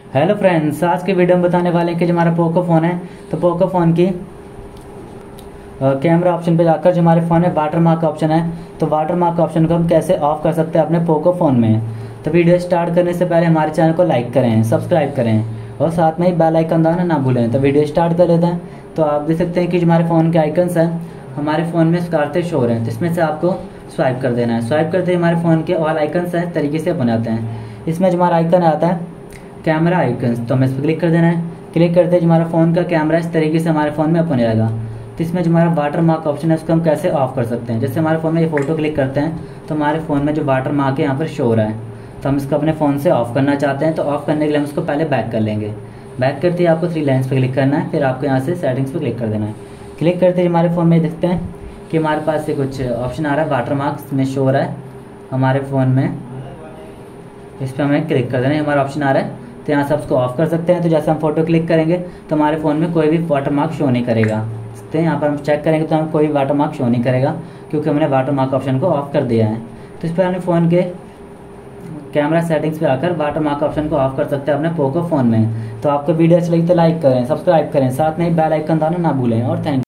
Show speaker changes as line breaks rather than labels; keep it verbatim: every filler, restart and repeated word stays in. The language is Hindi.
हेलो फ्रेंड्स, आज के वीडियो में बताने वाले हैं कि जो हमारा पोको फ़ोन है तो पोको फ़ोन की कैमरा ऑप्शन पे जाकर जो हमारे फ़ोन में वाटर मार्क ऑप्शन है तो वाटर मार्क ऑप्शन को हम कैसे ऑफ कर सकते हैं अपने पोको फ़ोन में। तो वीडियो स्टार्ट करने से पहले हमारे चैनल को लाइक करें, सब्सक्राइब करें और साथ में ही बेल आइकन दबाना ना भूलें। तो वीडियो स्टार्ट कर लेते हैं। तो आप देख सकते हैं कि जो हमारे फ़ोन के आइकन्स हैं हमारे फ़ोन में स्कारते शो हो रहे हैं, तो इसमें से आपको स्वाइप कर देना है। स्वाइप करते ही हमारे फ़ोन के ऑल आइकन्स हैं तरीके से बन जाते हैं। इसमें जो हमारा आइकन आता है कैमरा आइकन्स, तो हमें इस पर क्लिक कर देना है। क्लिक करते ही हमारा फ़ोन का कैमरा इस तरीके से हमारे फ़ोन में ओपन हो जाएगा। तो इसमें जो हमारा वाटर मार्क ऑप्शन है उसको हम कैसे ऑफ कर सकते हैं। जैसे हमारे फ़ोन में ये फ़ोटो क्लिक करते हैं तो हमारे फ़ोन में जो वाटर मार्क है यहाँ पर शो हो रहा है, तो हम इसको अपने फ़ोन से ऑफ़ करना चाहते हैं। तो ऑफ़ करने के लिए हम इसको पहले बैक कर लेंगे। बैक करते ही आपको थ्री लाइन्स पर क्लिक करना है, फिर आपको यहाँ से सेटिंग्स पर क्लिक कर देना है। क्लिक करते ही हमारे फ़ोन में देखते हैं कि हमारे पास से कुछ ऑप्शन आ रहा है, वाटर मार्क्स में शो हो रहा है हमारे फ़ोन में। इस पर हमें क्लिक कर देना है, हमारा ऑप्शन आ रहा है। तो यहाँ से आप उसको ऑफ कर सकते हैं। तो जैसे हम फोटो क्लिक करेंगे तो हमारे फ़ोन में कोई भी वाटर मार्क शो नहीं करेगा। तो यहाँ पर हम चेक करेंगे तो हमें कोई भी वाटर मार्क शो नहीं करेगा क्योंकि हमने वाटर मार्क ऑप्शन को ऑफ कर दिया है। तो इस पर हमने फ़ोन के कैमरा सेटिंग्स पे आकर वाटर मार्क ऑप्शन को ऑफ कर सकते हैं अपने पोको फ़ोन में। तो आपको वीडियो अच्छी लगी तो लाइक करें, सब्सक्राइब करें, साथ में बेल आइकन दबाना ना भूलें और थैंक